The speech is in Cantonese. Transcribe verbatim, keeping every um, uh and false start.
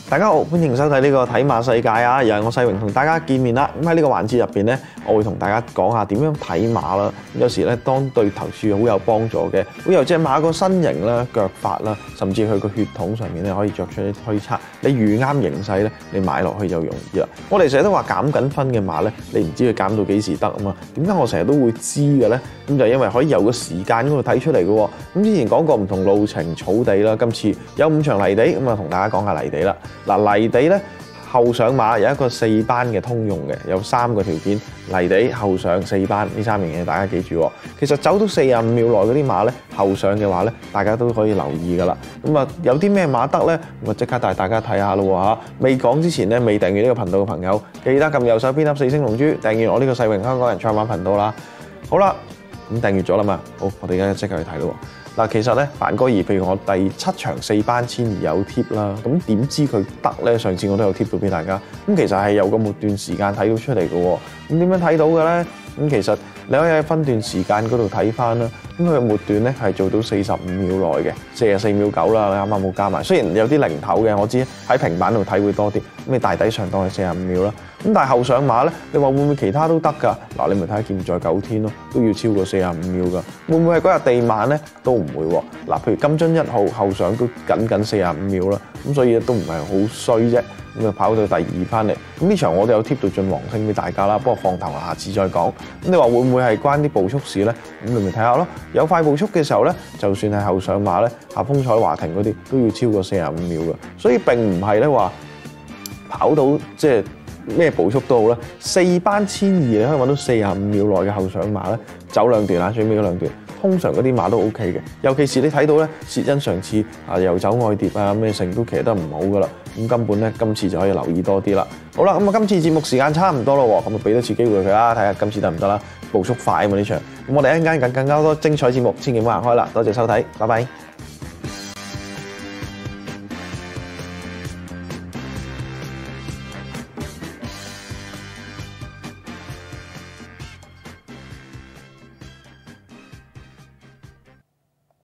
大家好，歡迎收睇呢個睇馬世界啊！又係我世榮同大家見面啦。咁喺呢個環節入邊咧，我會同大家講下點樣睇馬啦。有時咧，當對投注好有幫助嘅，會由隻馬個身形啦、腳法啦，甚至佢個血統上面咧，可以作出啲推測。你預啱形勢咧，你買落去就容易啦。我哋成日都話減緊分嘅馬咧，你唔知佢減到幾時得啊嘛？點解我成日都會知嘅咧？咁就因為可以由個時間嗰度睇出嚟嘅喎。咁之前講過唔同路程草地啦，今次有五場泥地，咁啊同大家講下泥地啦。嗱，泥地咧後上馬有一個四班嘅通用嘅，有三個條件，泥地後上四班呢三樣嘢大家記住。其實走到四十五秒內嗰啲馬咧後上嘅話咧，大家都可以留意噶啦。咁啊有啲咩馬得咧？咁啊即刻帶大家睇下咯嚇。未講之前咧，未訂閱呢個頻道嘅朋友，記得撳右手邊粒四星龍珠訂閱我呢個世榮香港人創馬頻道啦。好啦，咁訂閱咗啦嘛，好，我哋而家即刻去睇咯。嗱，其實咧，范哥兒，譬如我第七場四班千二有貼啦，咁點知佢得咧？上次我都有貼到俾大家，咁其實係有個末段時間睇到出嚟嘅喎。咁點樣睇到嘅咧？咁其實你可以喺分段時間嗰度睇翻啦。咁佢嘅末段咧係做到四十五秒內嘅，四十四秒九啦，啱啱冇加埋。雖然有啲零頭嘅，我知喺平板度睇會多啲。咁你大抵上當係四十五秒啦。咁但係後上馬咧，你話會唔會其他都得㗎？嗱，你咪睇下劍在九天咯，都要超過四十五秒㗎。會唔會係嗰日地慢咧？都唔會喎。嗱，譬如金樽一號後上都僅僅四十五秒啦，咁所以都唔係好衰啫。咁就跑到第二翻嚟，咁呢場我哋有貼到進皇星俾大家啦，不過放頭下次再講。咁你話會唔會係關啲步速事咧？咁你咪睇下咯。有快步速嘅時候咧，就算係後上馬咧，下風彩華庭嗰啲都要超過四十五秒嘅，所以並唔係咧話跑到即係咩步速都好啦。四班千二你可以揾到四十五秒內嘅後上馬咧，走兩段啊，最尾嗰兩段。通常嗰啲馬都 O K 嘅，尤其是你睇到咧，薛恩上次啊又走愛蝶啊咩成都騎得唔好噶啦，咁根本咧今次就可以留意多啲啦。好啦，咁啊今次節目時間差唔多咯，咁啊俾多次機會佢啦，睇下今次得唔得啦？步速快啊嘛呢場，咁我哋一陣間更更加多精彩節目，千祈唔好行開啦，多謝收睇，拜拜。